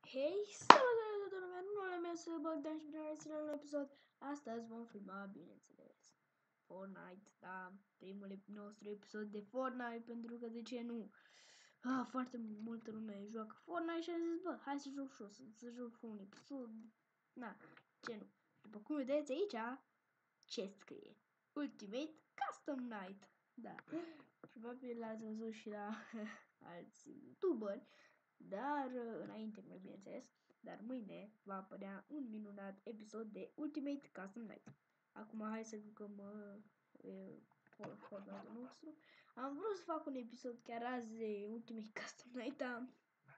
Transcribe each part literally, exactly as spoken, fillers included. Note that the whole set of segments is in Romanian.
Hei, salutare toată lumea, numele meu este Bogdan și bine ați la un episod. Astăzi vom filma, bineînțeles, Fortnite, da, primul nostru episod de Fortnite, pentru că de ce nu? Ah, foarte multă lume joacă Fortnite și am zis, bă, hai să joc și eu, să, să joc un episod, na, ce nu? După cum vedeți aici, ce scrie? Ultimate Custom Night, da, probabil l-ați văzut și la alți youtuberi. Dar înainte, mai bineînțeles, dar mâine va apărea un minunat episod de Ultimate Custom Night. Acum hai să jucăm uh, Fortnite-ul nostru. Am vrut să fac un episod chiar azi de Ultimate Custom Night, dar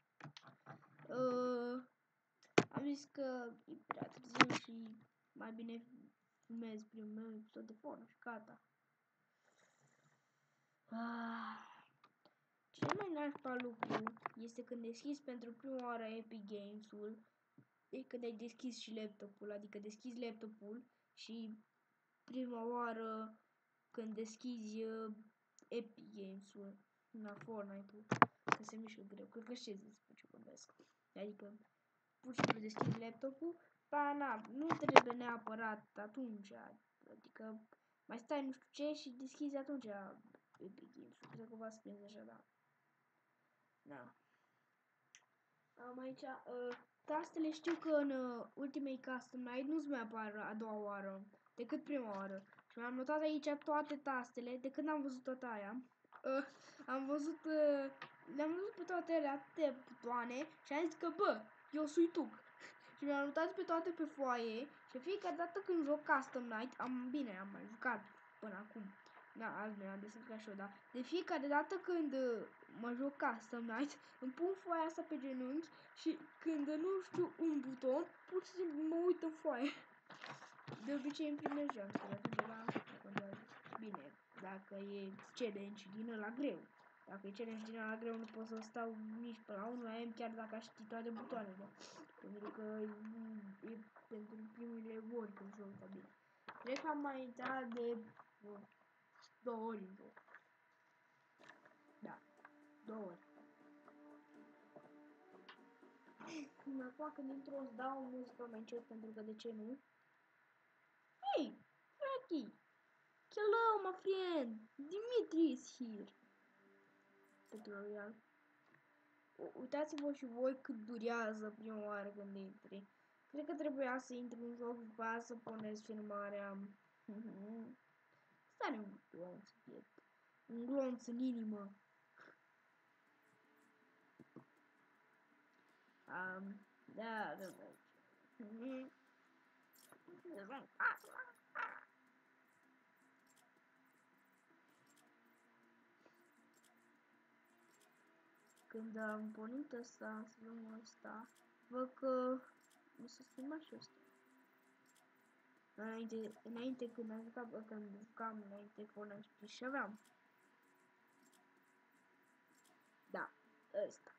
uh, am zis că e prea târziu și mai bine filmez primul meu episod de Fortnite și gata. Ah. Cel mai nașpa lucru este când deschizi pentru prima oară Epic Games-ul, e când ai deschis și laptopul, adică deschizi laptopul și prima oară când deschizi uh, Epic Games-ul, la Fortnite-ul, că se mișcă greu, cred că știți despre ce vorbesc. Adică pur și simplu deschizi laptopul, ba na, nu trebuie neapărat atunci, adică mai stai nu știu ce și deschizi atunci Epic Games-ul, cred că v-ați prins așa, da. Da. Am aici, uh, tastele știu că în uh, Ultimate Custom Night nu-ți mai apar a doua oară, decât prima oară. Și mi-am notat aici toate tastele, de când am văzut toată aia. Uh, am văzut, uh, le-am văzut pe toate ele atâtea butoane și am zis că, bă, eu sunt tu. Și mi-am notat pe toate pe foaie și fiecare dată când joc Custom Night, am, bine, am mai jucat până acum. Da, azi mi-am descărcat și eu, da. De fiecare dată când uh, mă joc Custom Night, îmi pun foaia asta pe genunchi și când nu știu un buton, pur și simplu mă uit în foaie. De obicei îmi primez joacă, de la bine, dacă e challenge din ăla greu. Dacă e challenge din ăla greu, nu pot să stau nici până la unu am chiar dacă aș ști toate butoanele. Pentru că e, e pentru primele ori când joc, da, bine. Cred că am mai intrat de uh, două ori în joc. Da, două ori. Acum când intru o să dau muzică mai încet pentru că de ce nu? Hey, Frankie! Hello, my friend! Dimitri is here! Tutorial. Uitați-vă și voi cât durează prima oară când intri. Cred că trebuia să intri în joc după aia să puneți filmarea. Stare un glonț, piept. Un glonț în inimă. Um, da, da, da. Când am pornit ăsta, să luăm ăsta, văd că mi s-a schimbat și ăsta. Înainte, înainte când am jucat, când jucam înainte Fortnite și aveam. Da, ăsta.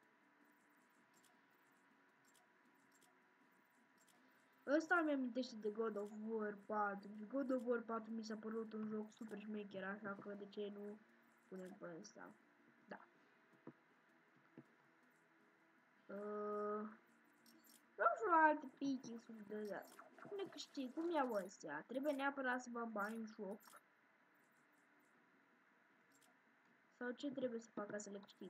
Ăsta mi amintește de God of War patru. God of War patru mi s-a părut un joc super șmecher, așa că de ce nu punem pe ăsta? Da. Uh, vreau și alte picking-uri de astea. Cum ne câștig? Cum iau ăstea? Trebuie neapărat să bag bani în joc? Sau ce trebuie să fac ca să le câștig?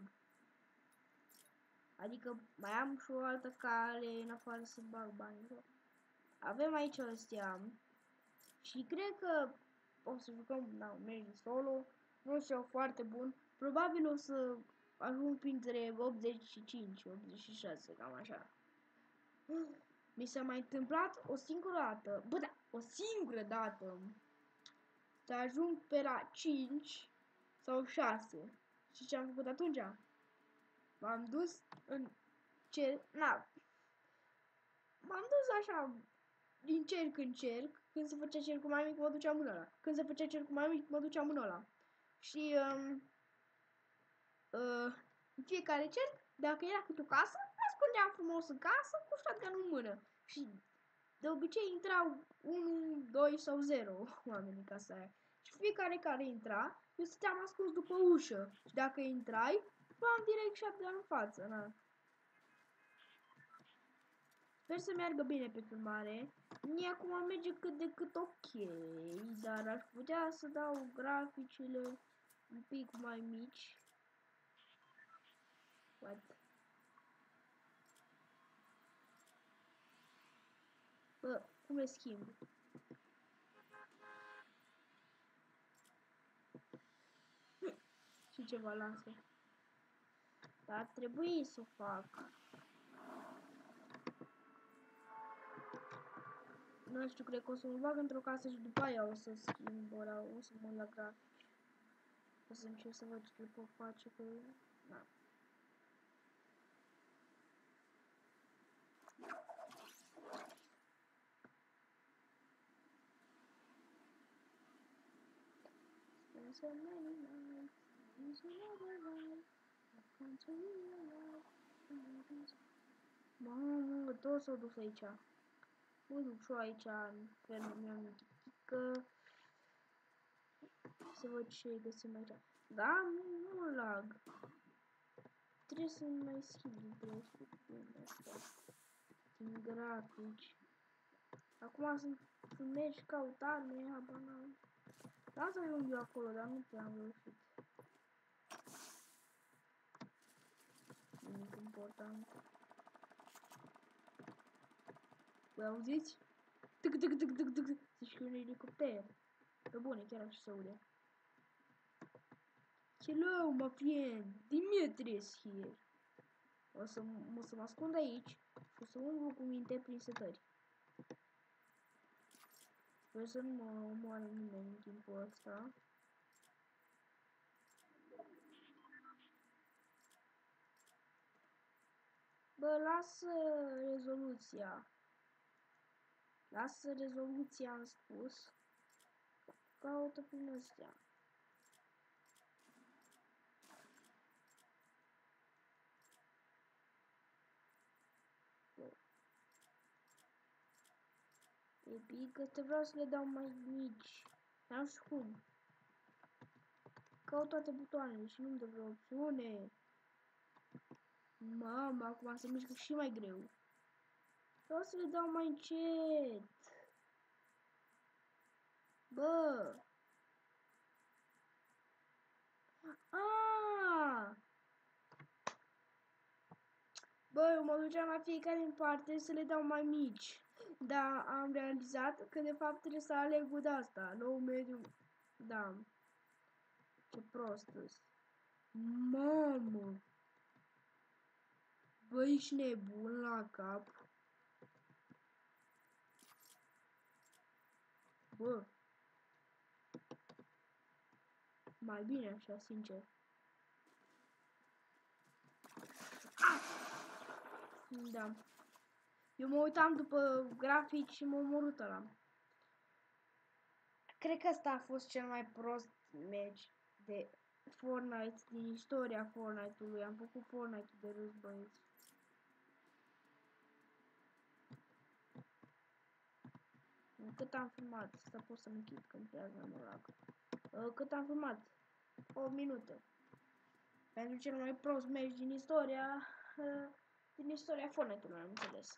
Adică mai am și o altă cale în afară să bag bani în joc. Avem aici ăstea. Și cred că o să jucăm, da, merge solo. Nu știu, foarte bun. Probabil o să ajung printre optzeci și cinci, optzeci și șase, cam așa. Mi s-a mai întâmplat o singură dată, bă, da, o singură dată, să ajung pe la cinci sau șase. Și ce am făcut atunci? M-am dus în cer, na, m-am dus așa, din cerc în cerc. Când se făcea cercul mai mic, mă duceam în ăla. Când se făcea cercul mai mic, mă duceam în ăla. Și um, uh, în fiecare cerc, dacă era câte o casă, ascundeam frumos în casă cu shotgun în mână. Și de obicei intrau unu, doi sau zero oameni în casa aia. Și fiecare care intra, eu stăteam ascuns după ușă. Și dacă intrai, v-am direct shotgun în față, na. Sper să meargă bine pe filmare. Mie acum merge cât de cât ok, dar aș putea să dau graficile un pic mai mici. What? Bă, cum le schimb? Și ceva lasă. Dar ar trebui să o fac. Nu știu, cred că o să mă bag într-o casă și după aia o să schimb ora, o să mă la grafici. O să încerc să văd ce le pot face, că... Na. So many nights, these another life, I've come to realize. Mamă, tot s-au dus aici. Mă duc și eu aici, în fermă mea mică. Să văd ce găsim aici. Da, nu, nu lag. Trebuie să mai schimb dintre astea. Din grafici. Acum sunt, sunt mergi căutare, nu e habar n-am. Da, să ajung eu acolo, dar nu prea am reușit. Nimic important. Voi auziți? Tic, tic, tic, tic, tic. Zici că e un elicopter. Pe bune, chiar așa se aude. Hello, my friend. Dimitris here. O să, o să mă ascund aici și o să umblu cu minte prin setări. Sper să nu mă omoare nimeni în timpul ăsta. Bă, lasă rezoluția. Lasă rezoluția, am spus. Caută prin ăstea. Epic, că te vreau să le dau mai mici. Dar nu știu cum. Caut toate butoanele și nu-mi dă vreo opțiune. Mama, acum se mișcă și mai greu. Vreau să le dau mai încet. Bă! Aaaa! Bă, eu mă duceam la fiecare în parte să le dau mai mici. Dar am realizat că de fapt trebuie să aleg de asta. Nou mediu. Da. Ce prost-s. Mamă! Bă, ești nebun la cap. Bă. Mai bine așa, sincer. Da. Eu mă uitam după grafici și m-a omorât ăla. Cred că ăsta a fost cel mai prost match de Fortnite din istoria Fortnite-ului. Am făcut Fortnite de râs, băieți. Cât am filmat? Asta pot să-mi închid că-mi creează morac. Cât am filmat? opt minute. Pentru cel mai prost match din istoria din istoria Fortnite-ului, am înțeles.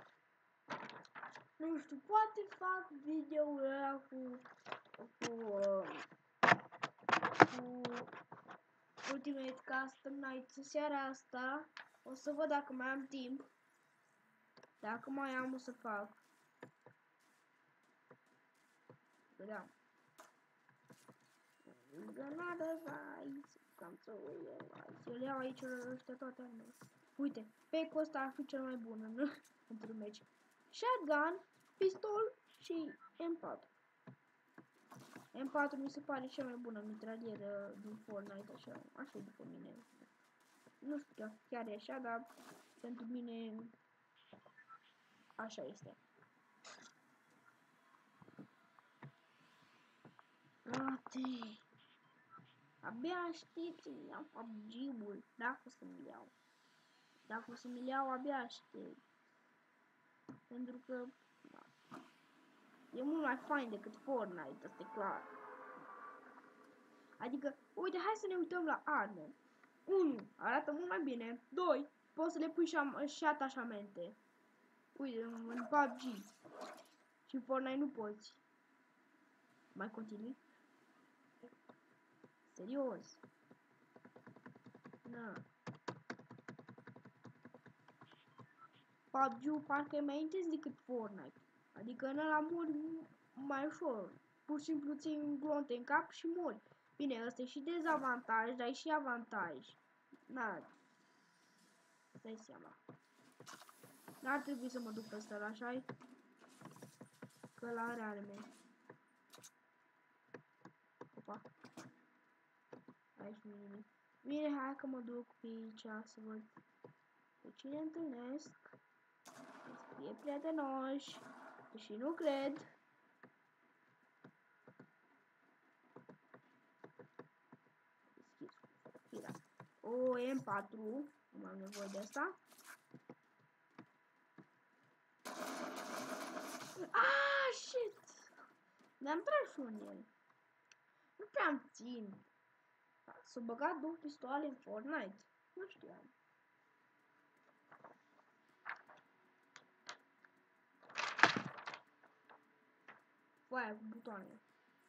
Nu știu, poate fac video-ul ăla cu cu uh, cu Ultimate Custom Night seara asta. O să văd dacă mai am timp. Dacă mai am, o să fac. Da. Granada Vice. Cam să o iau. Eu le iau aici ăștia toate armele. Uite, pe-ul ăsta ar fi cel mai bun în într-un meci. Shotgun, pistol și M patru. M patru mi se pare cea mai bună mitralieră din Fortnite, așa, așa după mine. Nu știu chiar, chiar e așa, dar pentru mine așa este. Frate, abia aștept să-mi iau P U B G-ul, dacă o să-mi iau. Dacă o să-mi iau, abia aștept. Pentru că da, e mult mai fain decât Fortnite, asta e clar. Adică, uite, hai să ne uităm la arme. unu. Arată mult mai bine. doi. Poți să le pui și, și atașamente. Uite, în P U B G. Și Fortnite nu poți. Mai continui? Serios. Na. P U B G-ul parcă e mai intens decât Fortnite. Adică în ăla mori mai ușor. Pur și simplu ții un glonte în cap și mori. Bine, ăsta e și dezavantaj, dar e și avantaj. Na. Stai seama. N-ar trebui să mă duc pe ăsta, așa-i? Că ăla are arme. Opa. Aici nu e nimic. Bine, hai că mă duc pe aici să văd pe cine întâlnesc. Să fie prietenoși. Deși nu cred. Deschis. O M patru. Nu am nevoie de asta. Ah, shit! Mi-am tras și un el. Nu prea-mi țin. S-au băgat două pistoale în Fortnite. Nu știam. Foaia cu butoane.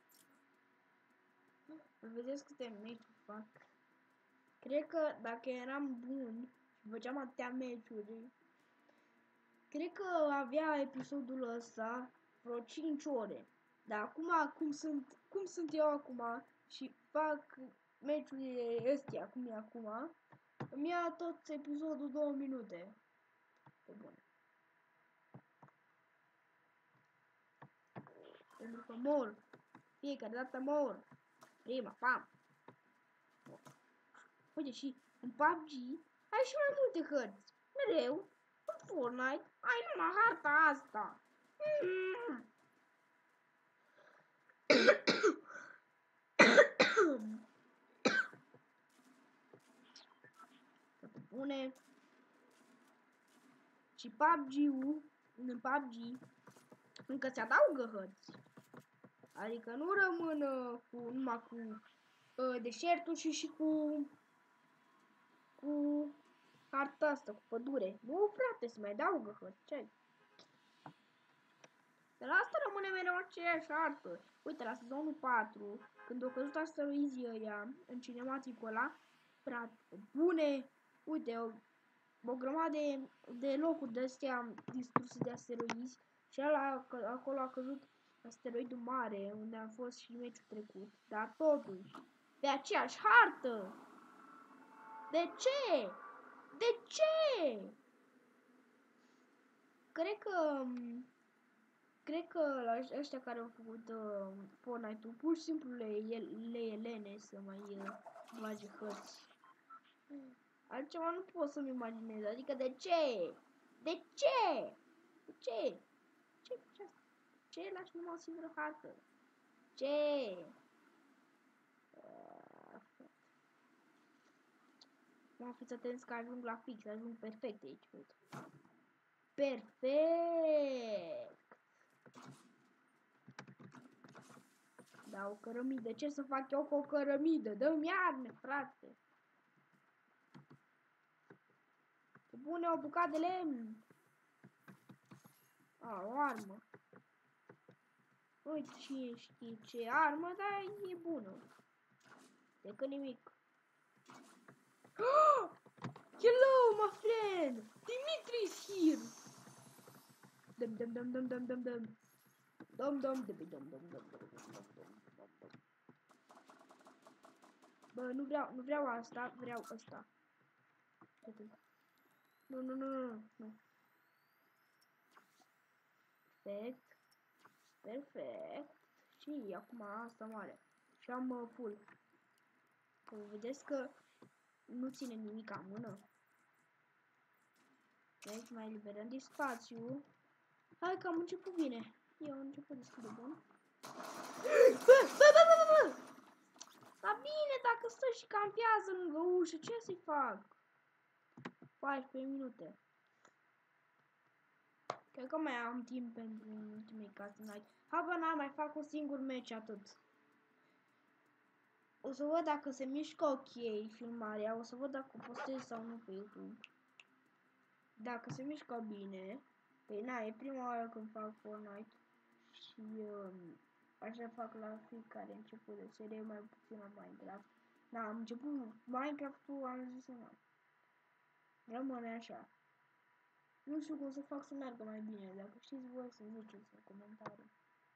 Vedeți câte meciuri fac. Cred că dacă eram bun și făceam atâtea meciuri, cred că avea episodul ăsta vreo cinci ore. Dar acum, cum sunt, cum sunt eu acum și fac meciurile astea, cum e acum, îmi ia tot episodul două minute. Pe bune. Pentru că mor. Fiecare dată mor. Prima, pam. Uite, și în P U B G ai și mai multe hărți. Mereu, în Fortnite, ai numai harta asta. Mm. Bune. Și P U B G-ul, în P U B G, încă se adaugă hărți. Adică nu rămân uh, cu, numai cu uh, deșertul și și cu cu harta asta, cu pădure. Nu, frate, se mai adaugă hărți. Ce? Dar asta rămâne mereu aceeași hartă. Uite, la sezonul patru, când au căzut asteroizii ăia în cinematicul ăla, frate, bune, uite, o, o grămadă de, de locuri de astea distruse de asteroizi și ăla, acolo a căzut asteroidul mare, unde a fost și meciul trecut, dar totuși, pe aceeași hartă. De ce? De ce? Cred că... Cred că la ăștia care au făcut uh, Fortnite-ul, pur și simplu le, le e lene să mai uh, bage hărți. Altceva nu pot să-mi imaginez. Adică de ce? De ce? De ce? Ce? Ce? Ce lași numai o singură hartă? Ce? Mă fiți atenți că ajung la fix, ajung perfect aici. Perfect! Da, o cărămidă. Ce să fac eu cu o cărămidă? Dă-mi arme, frate. Pune o bucată de lemn. A, o armă. Uite cine știe ce armă, dar e bună. Decât nimic. Oh! Hello, my friend! Dimitri's here! Dum dum dum dum dum dum dum. Dum dum dum dum dum dum dum dum. Bă, nu vreau, nu vreau asta, vreau asta. Nu, nu, nu, nu, nu. Perfect. Perfect. Și acum asta mare. Și am uh, full. Păi, vedeți că nu ține nimic în mână. Deci mai liberăm de spațiu. Hai că am început bine. Eu am început destul de bun. Bă, bă, bă, bă, bă! Dar bine, dacă stă și campează lângă ușă, ce să-i fac? paisprezece minute. Cred că mai am timp pentru ultimei Cast Night. Habar n-am, mai fac un singur meci, atât. O să văd dacă se mișcă ok filmarea, o să văd dacă o postez sau nu pe YouTube. Dacă se mișcă bine, Păi na, e prima oară când fac Fortnite și um, așa fac la fiecare început de serie, mai puțin la Minecraft. Da, am început Minecraft-ul, am zis na, rămâne așa. Nu știu cum să fac să meargă mai bine, dacă știți voi să ziceți în comentarii.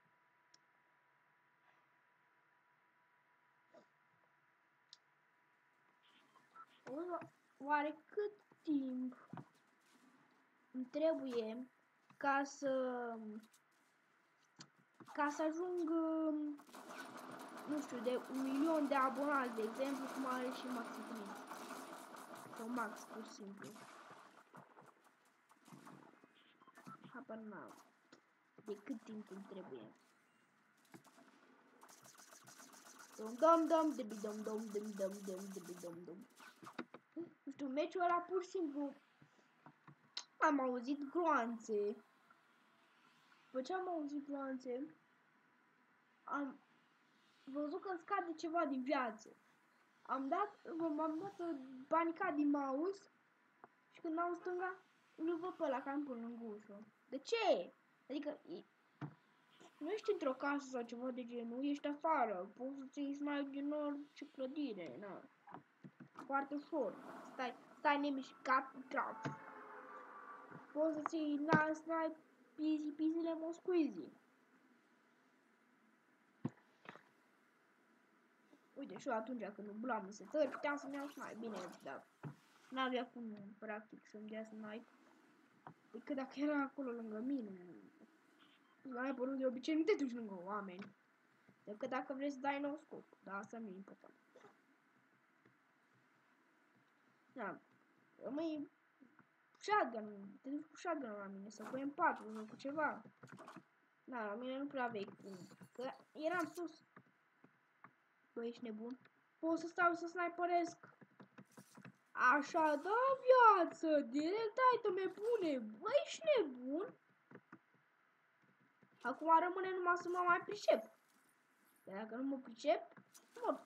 Oare cât timp îmi trebuie ca să ca să ajung, nu știu, de un milion de abonați, de exemplu, cum are și Maxi Prince. Sau Max, pur și simplu. Habar n-am. De cât timp îmi trebuie. Dom dom dom debi dom dom dom dom dom debi dom dom. Nu știu, meciul ăla pur și simplu am auzit gloanțe. După ce am auzit gloanțe, am văzut că scade ceva din viață. Am dat, m-am dat panicat din mouse și când am stânga, îl văd pe ăla cam până lângă ușă. De ce? Adică, e, nu ești într-o casă sau ceva de genul, ești afară, poți să-ți iei snipe din orice clădire, na. Foarte ușor. Stai, stai nemișcat, trap. Poți să-ți iei na, snipe, easy peasy lemon squeezy. Uite, și eu atunci când umblam în setări, puteam să-mi iau snipe, bine, dar n-avea cum, practic, să-mi dea snipe. Decât dacă era acolo lângă mine. Sniperul de obicei nu te duci lângă oameni. Decât dacă vrei să dai nou scop. Dar asta nu e important. Da. Rămâi shotgun. Te duci cu shotgun la mine. Sau cu M patru sau cu ceva. Da, la mine nu prea aveai cum. Că eram sus. Bă, ești nebun? Pot să stau să sniperesc. Așa, da, viață. Direct, ai tăme bune. Bă, ești nebun? Acum rămâne numai să mă mai pricep. Dar dacă nu mă pricep, mort.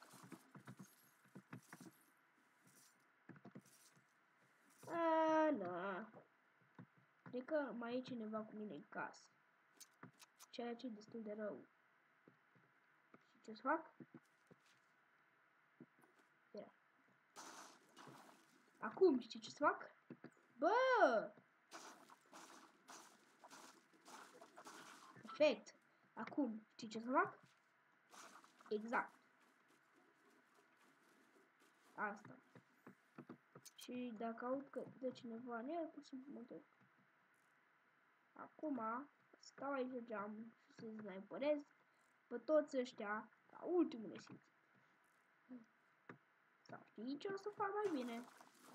A, na. Cred că mai e cineva cu mine în casă. Ceea ce e destul de rău. Și ce să fac? Ia. Acum știi ce să fac? Bă! Perfect. Acum știi ce să fac? Exact. Asta. Și dacă aud că dă cineva în el, pur și simplu mă duc. Acum stau aici pe geam și să sniperez pe toți ăștia la ultimul nesimțit. Sau știi ce o să fac mai bine?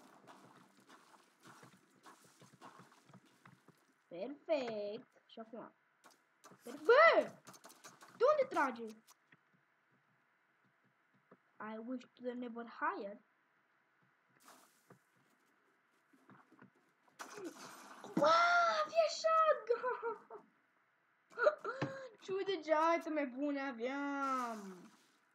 Perfect. Și acum. Perfect! De unde trage? I wish to the never higher. Wow, avea shotgun! Și uite ce iteme bune aveam!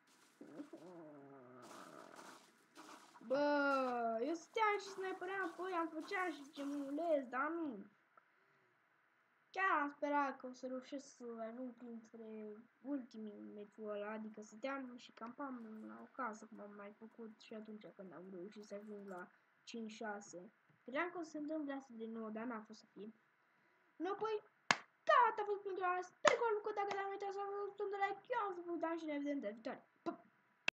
Bă, eu stăteam și snipeream, apoi am făceam și gemulez, dar nu. Chiar am sperat că o să reușesc să ajung printre ultimii meciul ăla, adică stăteam și campam la o casă, cum am mai făcut și atunci când am reușit să ajung la cinci șase. Credeam că o să se întâmple asta de nou, dar n-a fost să fie. Nu, apoi, gata, a fost pentru asta. Sper că v-a plăcut, dacă l-am uitat să vă spun de like, eu am să vă dau și ne vedem de viitoare.